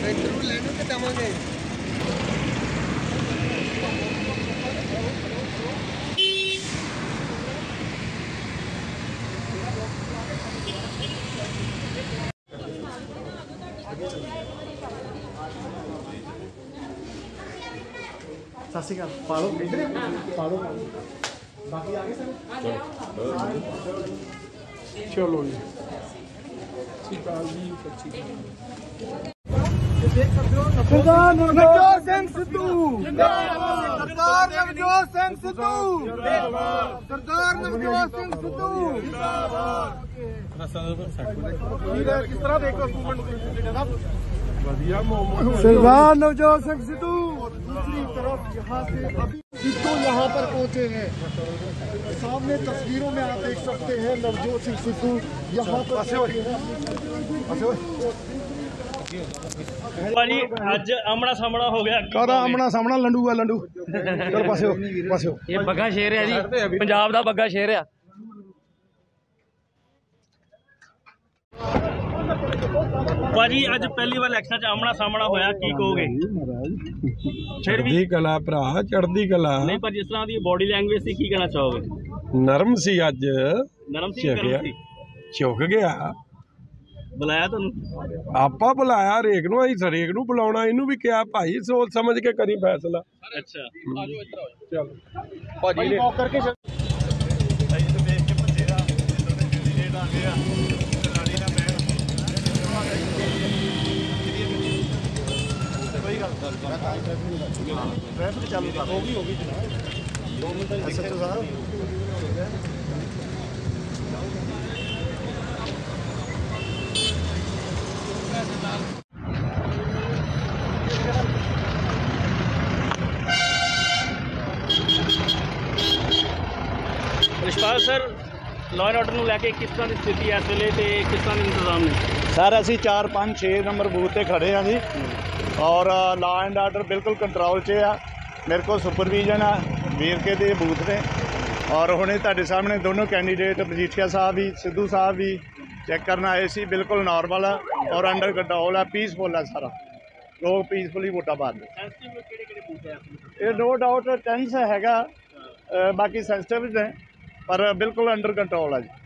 इधरों लेने के दवांगे। सत श्री अकाल पालो इधर पालो बाकी आगे सर चलो जी सरदार नवजोत सिंह सिद्धू सरदार नवजोत सिंह सिद्धू सरदार नवजोत सिंह सिद्धू किस तरह देखो सरदार नवजोत सिंह सिद्धू। दूसरी तरफ यहाँ से अभी सिद्धू यहाँ पर पहुँचे हैं, सामने तस्वीरों में आप देख सकते हैं नवजोत सिंह सिद्धू यहाँ पर ਭਾਜੀ ਅੱਜ ਆਮਣਾ ਸਾਹਮਣਾ ਹੋ ਗਿਆ। ਕਾਹਦਾ ਆਮਣਾ ਸਾਹਮਣਾ ਲੰਡੂ ਆ ਲੰਡੂ। ਚਲ ਪਾਸੇ ਹੋ। ਇਹ ਬੱਗਾ ਸ਼ੇਰ ਹੈ ਜੀ, ਪੰਜਾਬ ਦਾ ਬੱਗਾ ਸ਼ੇਰ ਆ। ਭਾਜੀ ਅੱਜ ਪਹਿਲੀ ਵਾਰ ਇਲੈਕਸ਼ਨ 'ਚ ਆਮਣਾ ਸਾਹਮਣਾ ਹੋਇਆ, ਕੀ ਕਹੋਗੇ? ਫਿਰ ਵੀ ਕਲਾ ਭਰਾ ਚੜ੍ਹਦੀ ਕਲਾ ਨਹੀਂ, ਪਰ ਜਿਸ ਤਰ੍ਹਾਂ ਦੀ ਬੋਡੀ ਲੈਂਗੁਏਜ ਸੀ, ਕੀ ਕਹਿਣਾ ਚਾਹੋਗੇ? ਨਰਮ ਸੀ ਅੱਜ, ਨਰਮ ਸੀ, ਗਰਮ ਸੀ, ਝੁਕ ਗਿਆ। ਬੁਲਾਇਆ ਤੁਹਾਨੂੰ? ਆਪਾਂ ਬੁਲਾਇਆ ਹਰੇਕ ਨੂੰ, ਅਸੀਂ ਹਰੇਕ ਨੂੰ ਬੁਲਾਉਣਾ। ਇਹਨੂੰ ਵੀ ਕਿਹਾ ਭਾਈ ਸੋਚ ਸਮਝ ਕੇ ਕਰੀ ਫੈਸਲਾ। ਅੱਛਾ ਚਲ ਭਾਜੀ ਨੇ ਕਰਕੇ ट्रैफिक चालू होगी 2 मिनट SHO साहब। Rishpal sir, law and order ਨੂੰ ਲੈ ਕੇ ਕਿਸ ਤਰ੍ਹਾਂ ਦੀ ਸਥਿਤੀ ਹੈ ਇਸ ਵੇਲੇ ਤੇ ਕਿਸ ਤਰ੍ਹਾਂ ਦੇ ਇੰਤਜ਼ਾਮ ਨੇ? सर ਅਸੀਂ 4 5 6 नंबर बूथ ਤੇ ਖੜੇ ਹਾਂ ਜੀ और लॉ एंड आर्डर बिल्कुल कंट्रोल 'ਚ ਆ। मेरे को सुपरविजन आ ਵੇਰਕੇ ਦੇ ਬੂਥ ਨੇ और ਹੁਣੇ ਤੁਹਾਡੇ ਸਾਹਮਣੇ ਦੋਨੋਂ ਕੈਂਡੀਡੇਟ ਮਜੀਠੀਆ ਸਾਹਿਬ ਵੀ ਸਿੱਧੂ ਸਾਹਿਬ ਵੀ ਚੈੱਕ ਕਰਨ ਆਏ ਸੀ। ਬਿਲਕੁਲ ਨਾਰਮਲ ਆ और ਅੰਡਰ ਕੰਟਰੋਲ ਆ, ਪੀਸਫੁਲ ਆ ਸਾਰਾ। ਲੋਕ ਪੀਸਫੁਲੀ ਵੋਟਾਂ ਪਾਉਂਦੇ। ਇਹ नो डाउट टेंस हैगा, बाकी सेंसिटिव ने पर बिल्कुल अंडर कंट्रोल है जी।